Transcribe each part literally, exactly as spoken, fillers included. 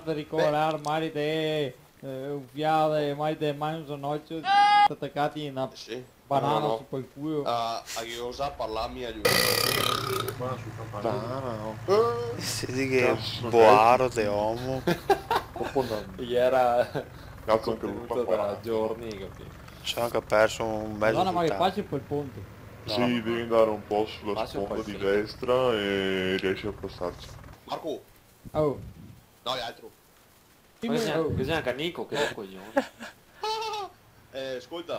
te ricolare magari te uffiare, magari te mangi un occhio attaccati in una Sì. banana No, no. su quel culo. A che osa parlarmi a lui. Banana. Eh, Siete che Cazzo, boaro te uomo. Gli era Cazzo anche lui contenuto qua. da giorni, capito? C'è anche perso un mezzo Madonna, ma che risultato. faccio quel ponte? Sì, devi andare un po' sulla Faccio sponda quel di film. destra e riesci a passarci. Marco, Oh, no, è altro. sì, Ma ma- bisogna, oh. bisogna anche a Nico che è un coglione. Eh, ascolta.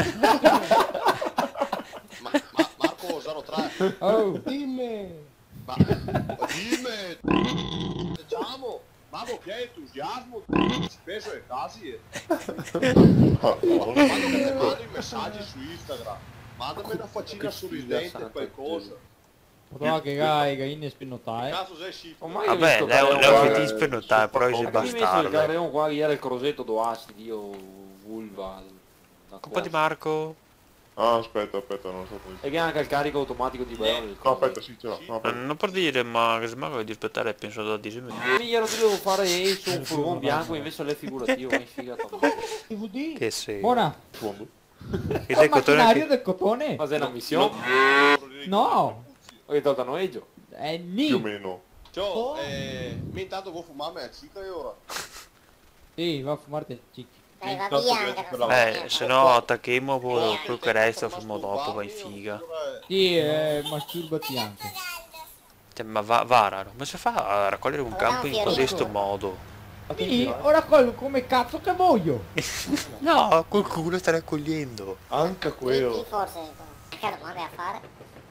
ma, ma, Marco zero tre. Oh, Dimmi. Ma, ma dimmi. Facciamo. Mamma che entusiasmo. Spesso è casi. Quando ti mando i messaggi su Instagram. Mandami una faccina sorridente, qualcosa. guarda che gai, gaine spinotai. Cazzo sei schifo. Ormai Vabbè, lei lei è un eh, fetiche per notare, però super si Ma che mi messo il bastardo. carreon qua ieri il crosetto do acidi, io vulva. Colpa di Marco. Ah, aspetta, aspetta, non so come. E che anche il carico automatico di Brian del No, aspetta, crosetto. sì, ce l'ho. No, Eh, aspetta. Non per dire, ma che se Marco di aspettare penso da dieci minuti. Io dovevo fare su un furgone bianco invece l'è figurativo, mi sfigato. D V D? Che sei? Buona. Fondo. Che Il sei cotone macchinario che... del cotone? Ma sei una missione? No, Ho tolto a noleggio. è Più o lì. meno. Ciao, eh, mi intanto vuoi fumarmi a cica e ora? Sì, va a fumarti il cicchi. Dai, va Tanto via che- anche, per non la- so Eh, niente. se no attacchiamo poi quello che resta fermo dopo, vai figa. Sì, eh, masturbati anche. Cioè, ma va, Vara, come si fa a raccogliere un campo in questo modo? Sì, ora colgo come cazzo che voglio. No, qualcuno sta raccogliendo. Anche Qui, quello. qui forse, che domande a fare?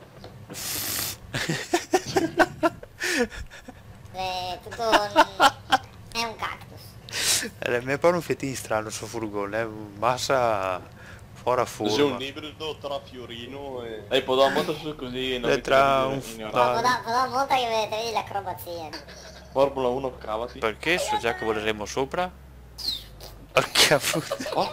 Eh, tutto un- è un cactus. Eh, mi pare un fetino strano sul furgone, eh, massa fuori a C'è un forma. ibrido tra Fiorino e... E poi do molto su così non E mi tra trovi un in- in- fa- Potrà potrà molto che vedete vedi le acrobazie. Formula uno cavati. Perché so già che voleremo sopra? Porca puttana. Oh,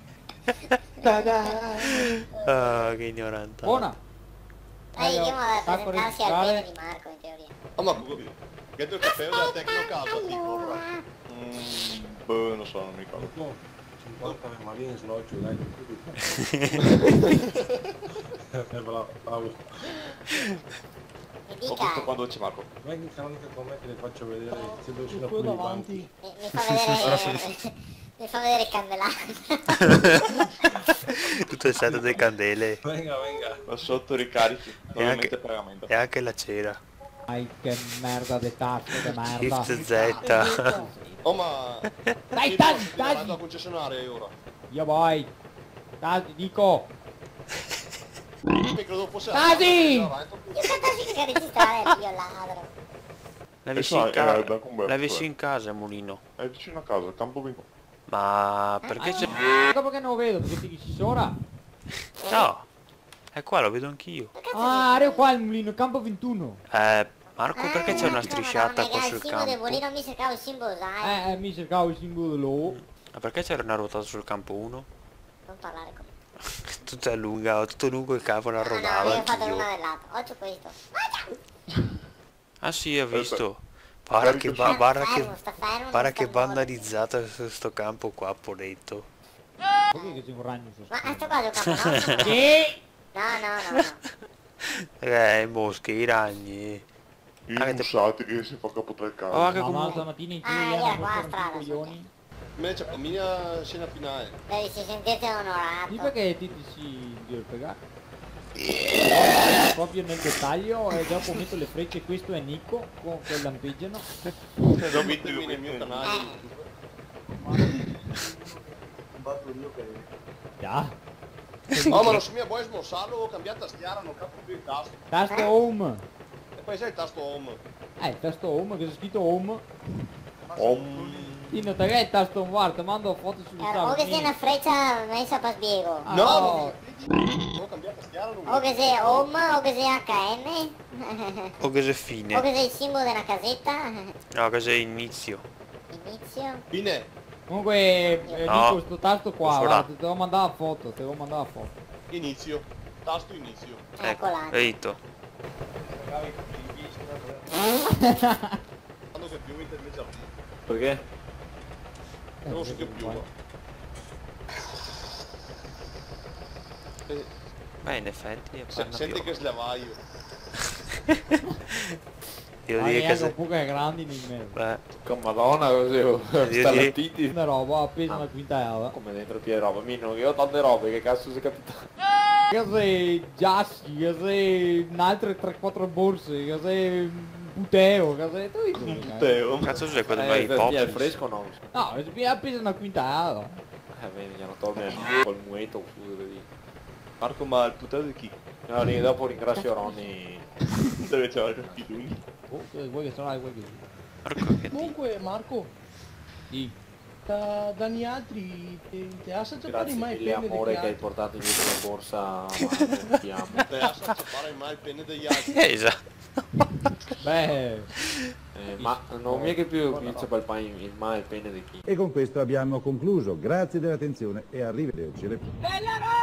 Ah, che ignorante. Buona. Dai, Allora, andiamo a sacco presentarsi al registrare. bene di Marco in teoria. Oh Marco, che tu il caffè della Tecnocasa, dico, Mm, boh, non so, non mi ricordo. cinquanta marine slogio, dai. Mi ho dica, visto quando c'è Marco. Vengi anche con me che le faccio vedere se dove sono pure i banchi. mi, mi fa vedere... mi fa vedere il candelario. Tutto il set delle candele Venga, venga. Da sotto ricarichi, e ovviamente anche, pagamento. e anche la cera. Ai che merda di tasto, che merda. Shift Z. Oh ma... Dai, Sì, tagli, no, tagli. vado a concessionaria ora. Io vai. Tagli, dico. Mi credo fosse... Tagli! Io cazzo che registrare io ladro. L'avessi Eh, in, eh, ca- da Umberto, l'avessi eh. in casa, Mulino. È vicino a casa, campo vinto. Ma perché c'è... Dopo che non lo vedo, perché ti dici ora. No, è qua, lo vedo anch'io. Ah, ero qua il mulino, campo ventuno. Eh, Marco, perché c'è una Ah, strisciata Madonna, qua raga, sul il simbolo del campo? bolino mi cercavo il simbolo, sai? Eh, eh, mi cercavo il simbolo dell'O. Ma perché c'era una ruotata sul campo uno? Non parlare con me. Tutta lunga, tutto lungo il capo la No, no, rodava io ho fatto anch'io. una del lato. Occhio questo. Ah sì, ho visto. Guarda Guarda che, ba- Sta guarda fermo, che, sta fermo, guarda non che sta muovendo. vandalizzata su sto campo qua, poletto. Perché che c'è un ragno su Ma sto qua giocando, no? Sì! No, no, no, no. Eh, i mosche, i ragni. I Avete- bussati che si fa capo tre Oh, case. anche No, ma comunque... stamattina in Ah, giro era erano qua la ancora strada, tutti coglioni. Invece a mia scena finale. Devi si sentite Sì, onorato. perché ti, ti si deve pegare. Proprio nel dettaglio e dopo metto le frecce, questo è Nico con che lampeggiano. Seguitemi nel mio canale. Già. Oh ma non so mia vuoi smossarlo, ho cambiato tastiera, non capo più il tasto. Tasto home. E poi sai il tasto home. Eh, il tasto home, che c'è scritto home. Om. Sì, non te che è il tasto home, guarda, mando foto su Eh, O che sia una freccia messa per spiego. Ah, No, no. non ho cambiato tastiera, non O che sia home, o che sia H M. O che sei O fine. che sia il simbolo della casetta. No, che sei inizio. Inizio. Fine. Comunque, eh, No. Nico, sto tasto qua, Posso guarda, là. te devo mandare la foto, te devo mandare la foto. Inizio. Tasto inizio. Ecco, Ecco là. vedo. Quando che più intermediario. Perché? Non lo sento più. Eh, Beh, in effetti se- fanno senti più. che slavaio. Io Ma direi che neanche se... un po' che grandi di me. Beh, Con madonna così, oh, direi- stalattiti. Una roba appesa Ah. una quintala. Come dentro piede roba, minimo, io ho tante robe, che cazzo sei capitato? Che sei giaschi, che sei altre tre quattro borse, che sei buteo, che sei... Tu dici, Teo. cazzo c'è quello Eh, mai per via il pop? fresco no. no, è appesa una quintala. Eh, vedi, gli hanno tolto col mueto, scusa, vedi. Marco, ma il putello di chi? No, lì dopo ringrazio Ronny. Dove c'era il capitolino? Oh, che vuoi che sono vuoi che... Porco che ti... Comunque Marco, Sì. da, da Niatri ti, ti ha assaggiato Grazie mai mille penne amore di che hai portato dietro la borsa, Marco, ti amo. Te a fare mai il penne degli altri. Eh, esatto. Beh, Eh, ma non mi è che più inizia per il pane, il ma il pene di chi. E con questo abbiamo concluso. Grazie dell'attenzione e arrivederci. Bella